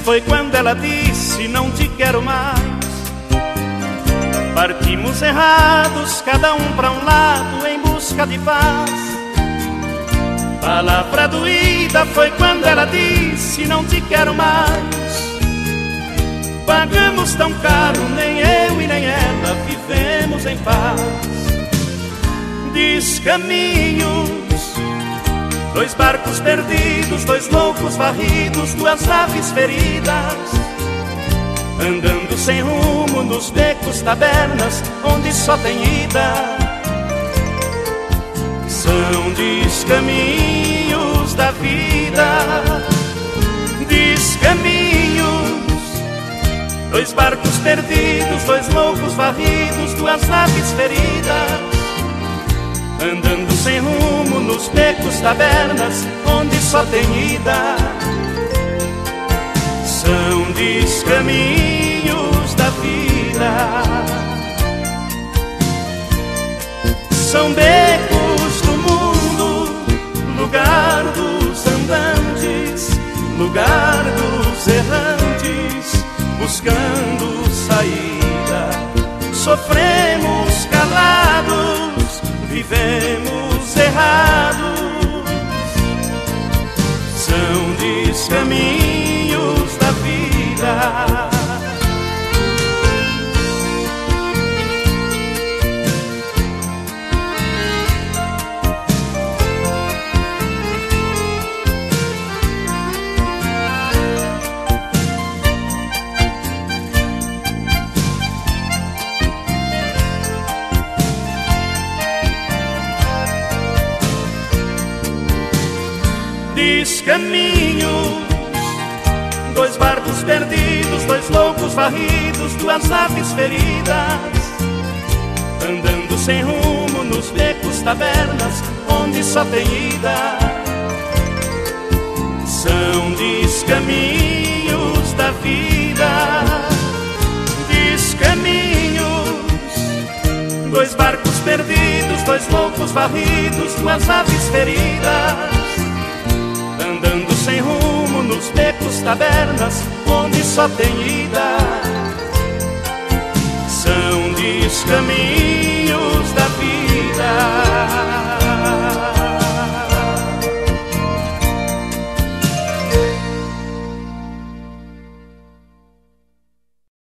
foi quando ela disse: não te quero mais. Partimos errados, cada um pra um lado, em busca de paz. Palavra doída foi quando ela disse: não te quero mais. Pagamos tão caro, nem eu e nem ela vivemos em paz. Descaminhos, dois barcos perdidos, dois loucos varridos, duas aves feridas, andando sem rumo nos becos, tabernas, onde só tem ida. São descaminhos da vida, descaminhos, dois barcos perdidos, dois loucos varridos, duas aves feridas, andando sem rumo nos becos, tabernas, onde só tem ida. São descaminhos da vida. São becos do mundo, lugar dos andantes, lugar dos errantes, buscando saída. Sofremos calados, vivemos errados. São descaminhos da vida. Descaminhos, dois barcos perdidos, dois loucos varridos, duas aves feridas, andando sem rumo nos becos, tabernas, onde só tem ida. São descaminhos da vida, descaminhos, dois barcos perdidos, dois loucos varridos, duas aves feridas, andando sem rumo nos becos, tabernas, onde só tem ida. São descaminhos